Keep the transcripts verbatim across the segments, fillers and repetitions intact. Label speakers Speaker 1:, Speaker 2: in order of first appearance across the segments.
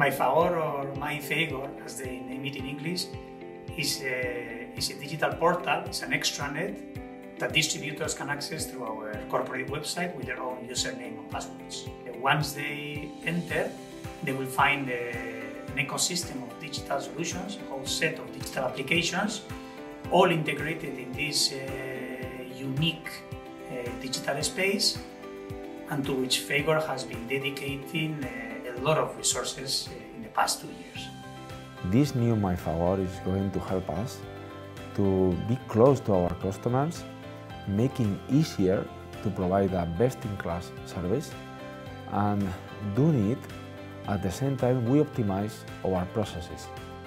Speaker 1: MyFavor, or MyFavor, as they name it in English, is a, is a digital portal, it's an extranet that distributors can access through our corporate website with their own username and passwords. Once they enter, they will find a, an ecosystem of digital solutions, a whole set of digital applications, all integrated in this uh, unique uh, digital space, and to which Favor has been dedicating uh, a lot of resources uh, in the past two years.
Speaker 2: This new MyFavor is going to help us to be close to our customers, making it easier to provide a best-in-class service, and doing it at the same time we optimize our processes.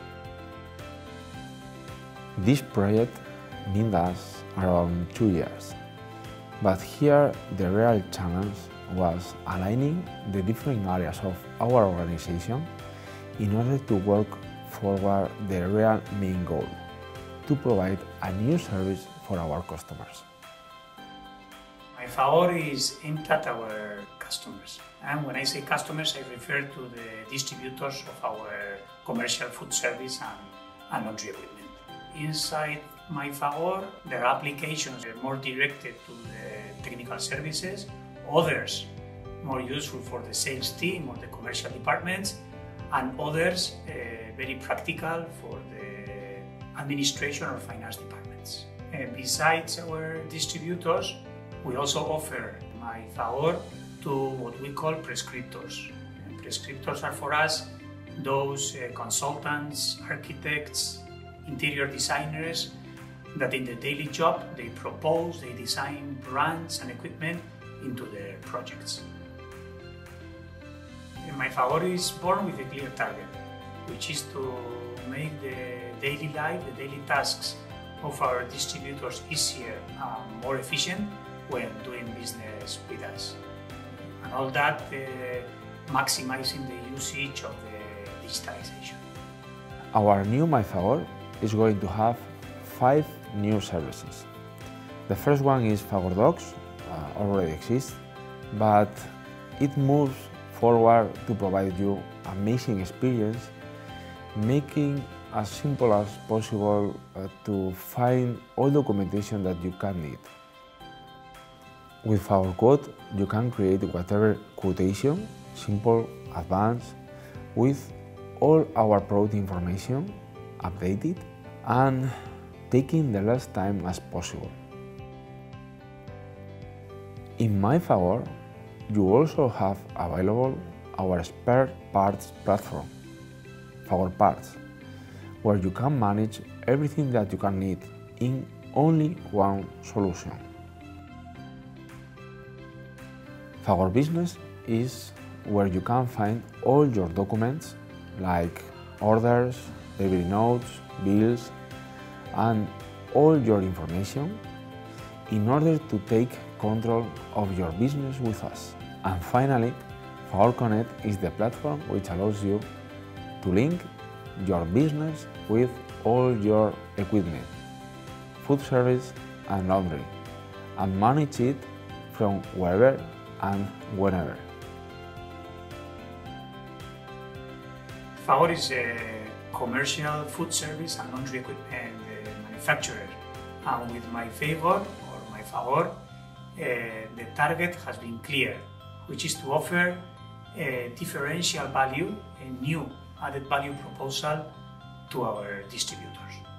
Speaker 2: This project needed us around two years, but here the real challenge was aligning the different areas of our organization in order to work forward the real main goal, to provide a new service for our customers.
Speaker 1: MyFavor is aimed at our customers, and when I say customers, I refer to the distributors of our commercial food service and, and laundry equipment. Inside MyFavor, there are applications more directed to the technical services, others more useful for the sales team or the commercial departments, and others uh, very practical for the administration or finance departments. Uh, besides our distributors, we also offer MyFavor to what we call prescriptors. And prescriptors are for us those uh, consultants, architects, interior designers that in the daily job they propose, they design brands and equipment into their projects. And MyFavor is born with a clear target, which is to make the daily life, the daily tasks of our distributors easier and more efficient when doing business with us. And all that uh, maximizing the usage of the digitalization.
Speaker 2: Our new MyFavor is going to have five new services. The first one is Favor Docs, uh, already exists, but it moves forward to provide you amazing experience, making as simple as possible uh, to find all documentation that you can need. With Favor Quote, you can create whatever quotation, simple, advanced, with all our product information updated and taking the less time as possible. In MyFavor, you also have available our spare parts platform, Favor Parts, where you can manage everything that you can need in only one solution. Favor Business is where you can find all your documents like orders, delivery notes, bills, and all your information in order to take control of your business with us. And finally, Favor Connect is the platform which allows you to link your business with all your equipment, food service and laundry, and manage it from wherever and whenever.
Speaker 1: Favor is a commercial food service and laundry equipment uh, manufacturer, and with MyFavor or MyFavor, uh, the target has been clear, which is to offer a differential value, a new added value proposal to our distributors.